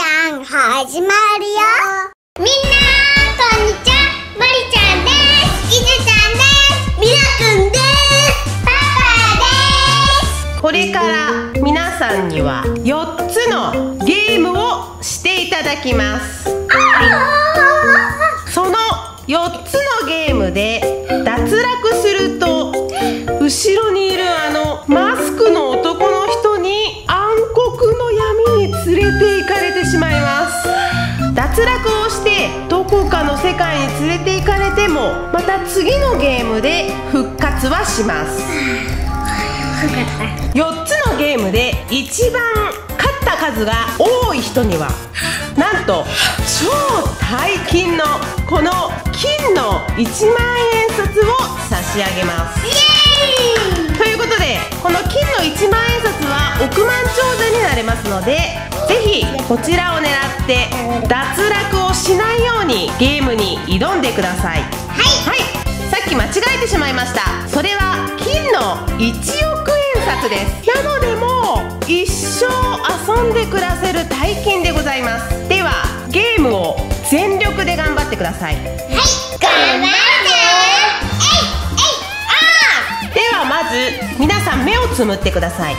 ゃん始まるよ。みんなこんにちは、まりちゃんです。いずちゃんです。みなくんです。パパです。 これから皆さんには4つのゲームをしていただきます。その4つのゲームで脱落すると後ろにいるマスクの男の人に暗黒の闇に連れて行かれてしまいます。脱落をしてどこかの世界に連れて行かれてもまた次のゲームで復活はします。4つのゲームで一番勝った数が多い人にはなんと超大金のこの金の1万円札を差し上げます。ということでこの金の1万円札は億万長者になれますので、ぜひこちらを狙って脱落をしないようにゲームに挑んでください。はい、さっき間違えてしまいました。それは金の1億円札です。なのでもう一生遊んで暮らせる大金でございます。ではゲームを全力で頑張ってください。はい、 頑張る。 ではまず皆さん目をつむってください。はい、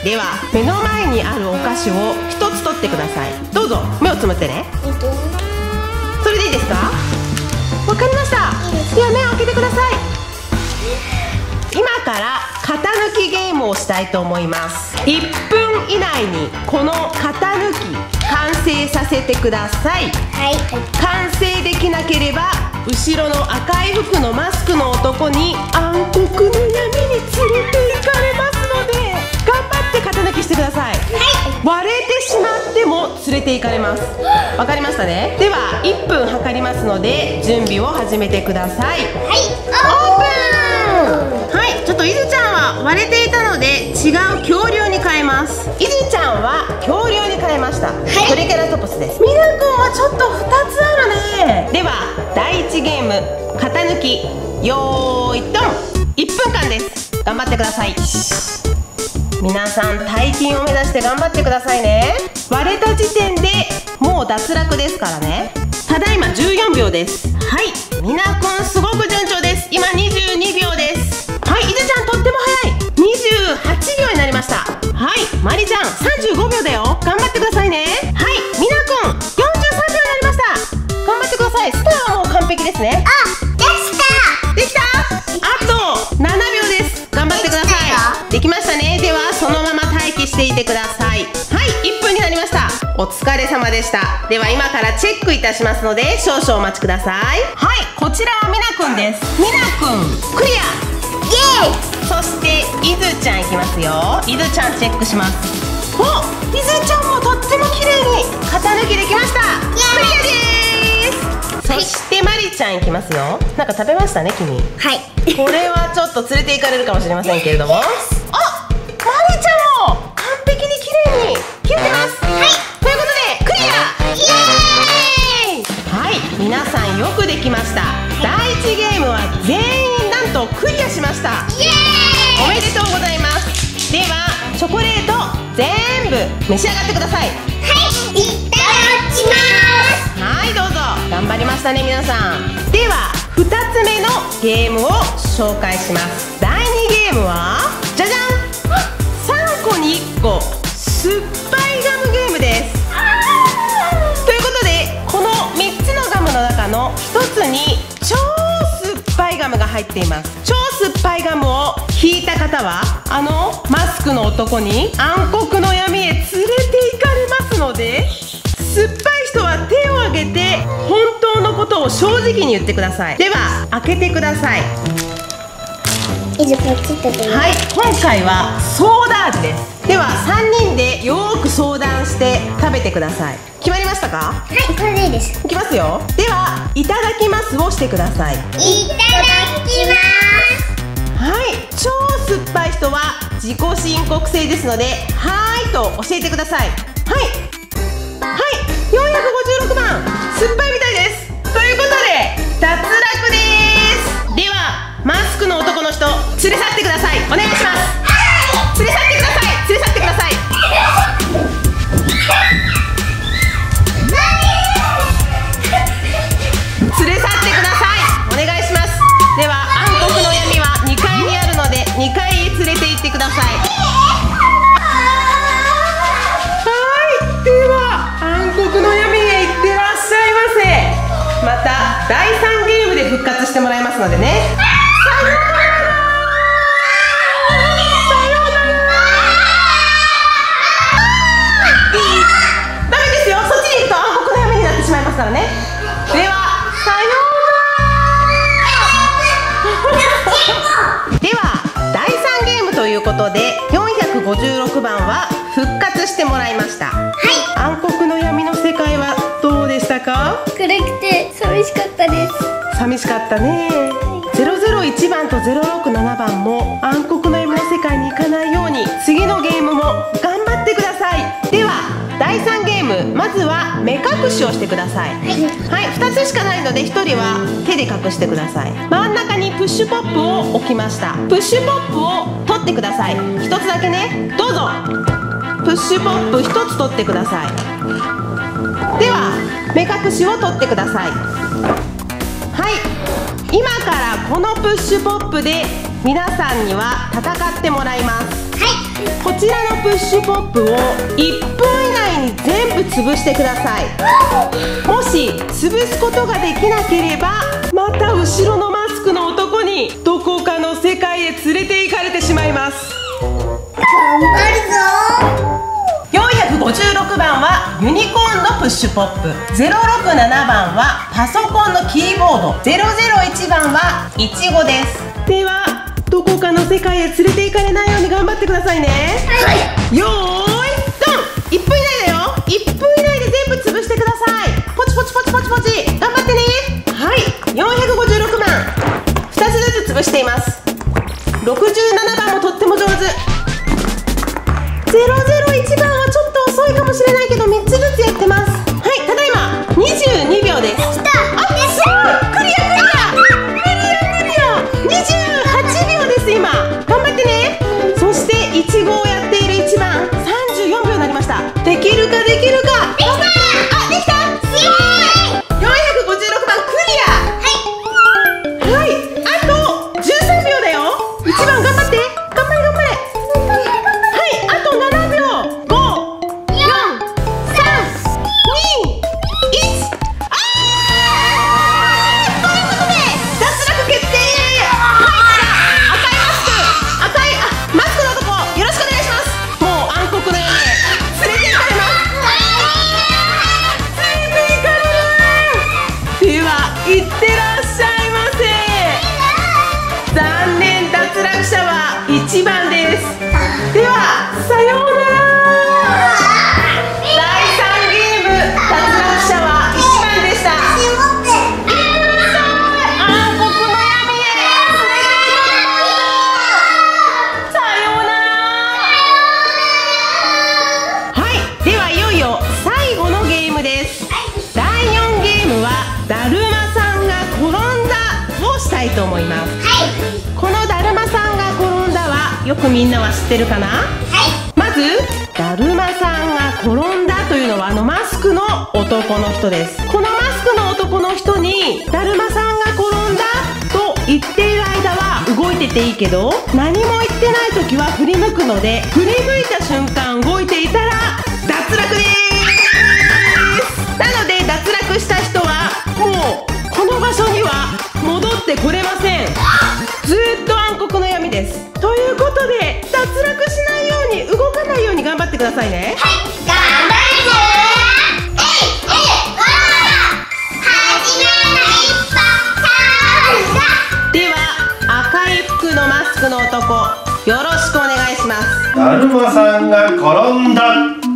では目の前にあるお菓子を1つ取ってください。どうぞ目をつむってね。それでいいですか？わかりました。では目を開けてください。今から型抜きゲームをしたいと思います。1分以内にこの型抜き完成させてください。 はい、 完成できなければ後ろの赤い服のマスクの男に暗黒の闇に連れて行かれますので頑張って型抜きしてください。割れてしまっても連れて行かれます。わかりましたね。では1分計りますので準備を始めてください。オープン。はい、ちょっといずちゃんは割れていたので違う恐竜に変えます。いずちゃんは恐竜に変えました。トリケラトプスです。みなくんはちょっと2つあるね。では第1ゲーム型抜きよーいドン。1分間です。頑張ってください。皆さん大金を目指して頑張ってくださいね。割れた時点でもう脱落ですからね。ただいま14秒です。はい、みなくんすごく順調です。今22秒です。はい、いずちゃんとっても早い。28秒になりました。はい、まりちゃん35秒だよ。頑張ってくださいね。はい、みなくん43秒になりました。頑張ってください。スターはもう完璧ですね。できた。あと7秒です。頑張ってください。できましたね。ではそのまま待機していてください。はい、1分になりました。お疲れ様でした。では今からチェックいたしますので少々お待ちください。はい、こちらはみなくんです。みなくんクリア。イエーイ。そしていずちゃんいきますよ。いずちゃんチェックします。お、いずちゃんもとっても綺麗に型抜きできました。クリアです。そしてまりちゃんいきますよ。なんか食べましたね君。 はい。 これはちょっと連れて行かれるかもしれませんけれども、あ、まりちゃんも完璧に綺麗に切れてます。はい、ということでクリア。イエーイ。はい、皆さんよくできました。第1ゲームは全員なんとクリアしました。イエーイ。おめでとうございます。ではチョコレート全部召し上がってください。 はい、いただきます。 はい、どうぞ。頑張りましたね皆さん。では2つ目のゲームを紹介します。第2ゲームはじゃじゃん、3個に1個酸っぱいガムゲームです。ということでこの3つのガムの中の1つに超酸っぱいガムが入っています。超酸っぱいガムを引いた方はマスクの男に暗黒の闇へ連れて行かれますので、酸っぱい人は手を挙げて本当のことを正直に言ってください。では開けてください。 いずポチッとで。 はい、今回はソーダ味です。では3人でよーく相談して食べてください。決まりましたか？ はい、これでいいです。 いきますよ。ではいただきますをしてください。 いただきます。 はい、超酸っぱい人は自己申告制ですので、はーいと教えてください。はい、456番酸っぱいみたいです。ということで脱落です。ではマスクの男の人連れ去ってください。お願いします。連れ去ってください。連れ去ってください。 第3ゲームで復活してもらいますのでね。さようなら。ダメですよ。そっちに行くと暗黒の闇になってしまいますからね。ではさようなら。では第3ゲームということで456番は復活してもらいました。はい。暗黒の闇の世界はどうでしたか？ 暗くて寂しかったです。 寂しかったね。001番と067番も暗黒の闇の世界に行かないように次のゲームも頑張ってください。では第3ゲーム、まずは目隠しをしてください。はい、2つしかないので1人は手で隠してください。真ん中にプッシュポップを置きました。プッシュポップを取ってください。1つだけね、どうぞ。プッシュポップ1つ取ってください。では目隠しを取ってください。はい、今からこのプッシュポップで皆さんには戦ってもらいます。はい、こちらのプッシュポップを1分以内に全部潰してください。もし潰すことができなければまた後ろのマスクの男にどこかの世界へ連れて行かれてしまいます。 頑張るぞ。 456番はユニコーンのプッシュポップ、067番はパソコンのキーボード、001番はイチゴです。ではどこかの世界へ連れて行かれないように頑張ってくださいね。はい、よーいドン。1分以内だよ。1分以内で全部潰してください。ポチポチポチポチポチ、頑張ってね。はい、456番2つずつ潰しています。67番もとっても上手。001番はちょっと遅いかもしれないけど3つずつやってます。はい、ただいま22秒です。あ、すごい、クリアクリアクリア28秒です。今頑張ってね。そしてイチゴをやっている1番34秒になりました。できるかできるか。できた。あ、できた。すごい。456番クリア。はい、はい、あと13秒だよ。1番頑張って、頑張れ頑張れ。いってらっしゃいませ。残念、脱落者は1番です。ではさようなら。第3ゲーム脱落者は1番でした。暗黒の闇へさようなら。はい、ではいよいよ最後のゲームです。第4ゲームはだるま転んだをしたいと思います。はい、このだるまさんが転んだはよくみんなは知ってるかな？はい、まずだるまさんが転んだというのはマスクの男の人です。このマスクの男の人にだるまさんが転んだと言っている間は動いてていいけど、何も言ってない時は振り向くので、振り向いた瞬間動いていたら脱落です。なので脱落した人はもうこの場所には戻ってこれません。ずっと暗黒の闇です。ということで脱落しないように、動かないように頑張ってくださいね。はい、頑張るぞ。では赤い服のマスクの男、よろしくお願いします。 だるまさんが転んだ。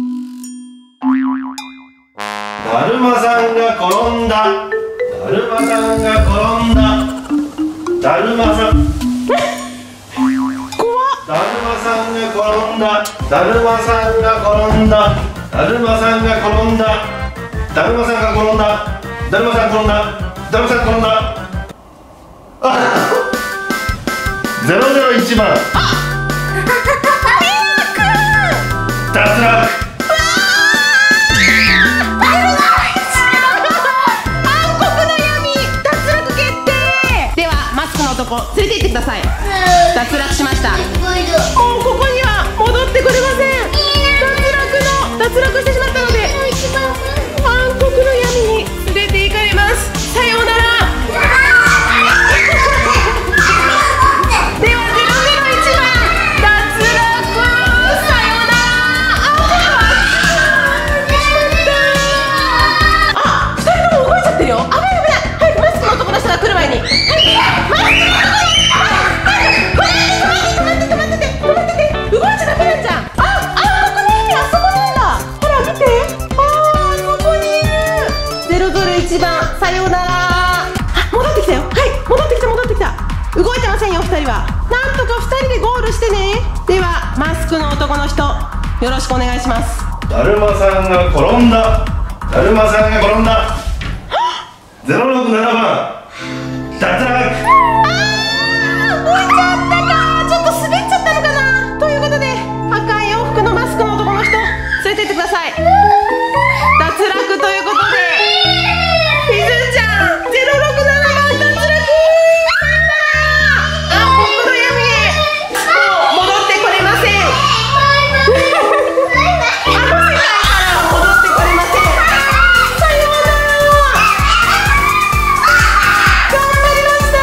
だるまさんが転んだ。だるまさんが転んだ。だるまさん。だるまさんが転んだ。だるまさんが転んだ。だるまさんが転んだ。だるまさんが転んだ。だるまさん転んだ。だるまさん転んだ。あ、001番。脱落。 連れて行ってください。脱落しました。もうここには戻ってこれません。脱落してしまったので暗黒の闇に連れて行かれます。さようなら。 一番。さようなら。あ、戻ってきたよ。はい、戻ってきた戻ってきた。動いてませんよ2人は。なんとか2人でゴールしてね。ではマスクの男の人、よろしくお願いします。 だるまさんが転んだ。だるまさんが転んだ。067番脱落。 置いちゃったか。ちょっと滑っちゃったのかな。ということで赤い洋服のマスクの男の人連れてってください。脱落ということでみずちゃん067番脱落。暗黒の闇へもう戻ってこれません。あの世界から戻ってこれません。さようなら。頑張りました。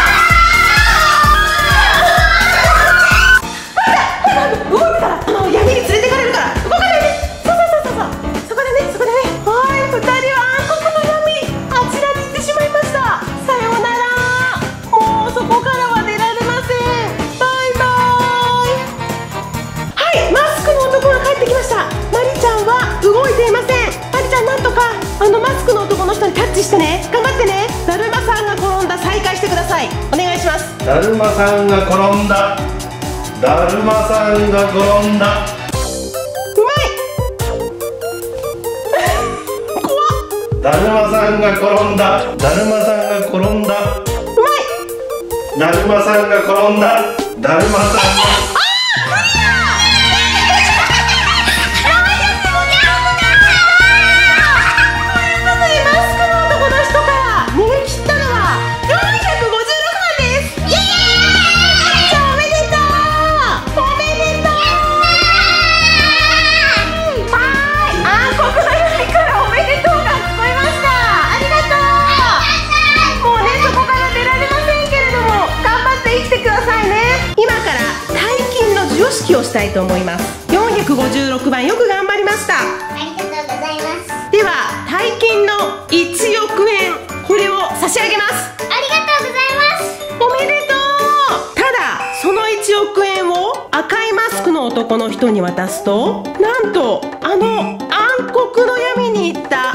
動いてたら闇に連れてかれるから動かないで。そうそこでね、そこでね。はい、2人は暗黒の闇、あちらに行ってしまいました。さようなら。もうそこからは出られません。バイバーイ。はい、マスクの男が帰ってきました。マリちゃんは動いていません。マリちゃん、なんとかマスクの男の人にタッチしてね。頑張ってね。だるまさんが転んだ、再開してください。お願いします。 だるまさんが転んだ。だるまさんが転んだ。 うまい。怖っ。 だるまさんが転んだ。だるまさんが転んだ。 うまい。 だるまさんが転んだ。だるまさんがをしたいと思います。456番、よく頑張りました。 ありがとうございます。 では大金の1億円、これを差し上げます。 ありがとうございます。 おめでとう。ただその1億円を赤いマスクの男の人に渡すと、なんと暗黒の闇に行った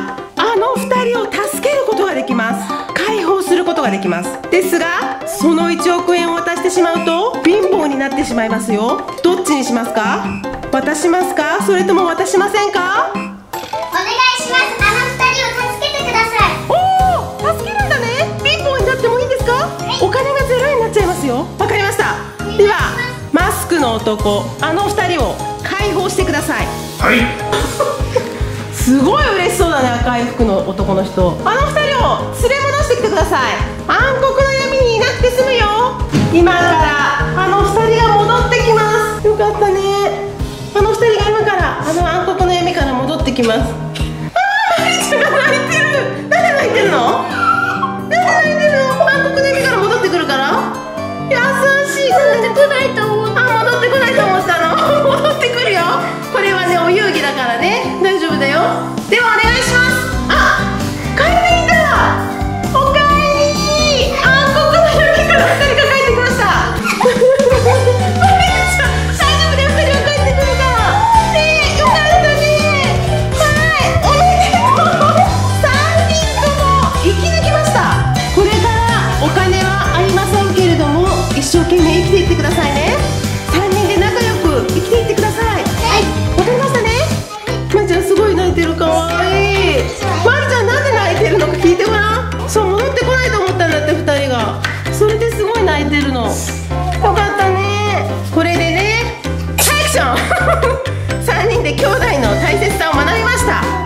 2人を助けることができます。解放することができます。ですがその1億円を渡してしまうと貧乏になってしまいますよ。どっちにしますか？渡しますか？それとも渡しませんか？ お願いします。2人を助けてください。 おお、助けるんだね。貧乏になってもいいんですか？お金がゼロになっちゃいますよ。わかりました。ではマスクの男、2人を解放してください。 はい。 すごい嬉しそうだね、赤い服の男の人。2人を連れ戻してきてください。暗黒の闇にいなくて済むよ。今から2人が戻ってきます。よかったね。2人が今から暗黒の闇から戻ってきます。マリちゃんが泣いてる。なんで泣いてるの？なんで泣いてるの？暗黒の闇から戻ってくるから。優しい。戻ってこないと思った。戻ってこないと思ったの？戻ってくるよ。これはね、お遊戯だからね、大丈夫だよ。ではお願いします。帰ってきた。おかえり。暗黒の闇から2人が帰ってきました。マリちゃん、大丈夫だよ。2人が帰ってくるからね。よかったね。はい、おめでとう。3人とも生き抜きました。これからお金はありませんけれども、一生懸命生きていってくださいね。3人で仲良く生きていってください。はい、わかりましたね。まりちゃんすごい泣いてる。かわいい。まりちゃんなんで泣いてるのか聞いてごらん。そう、戻ってこないと思ったんだって2人が。それですごい泣いてるの。よかったね。これでね、アクション3人で兄弟の大切さを学びました。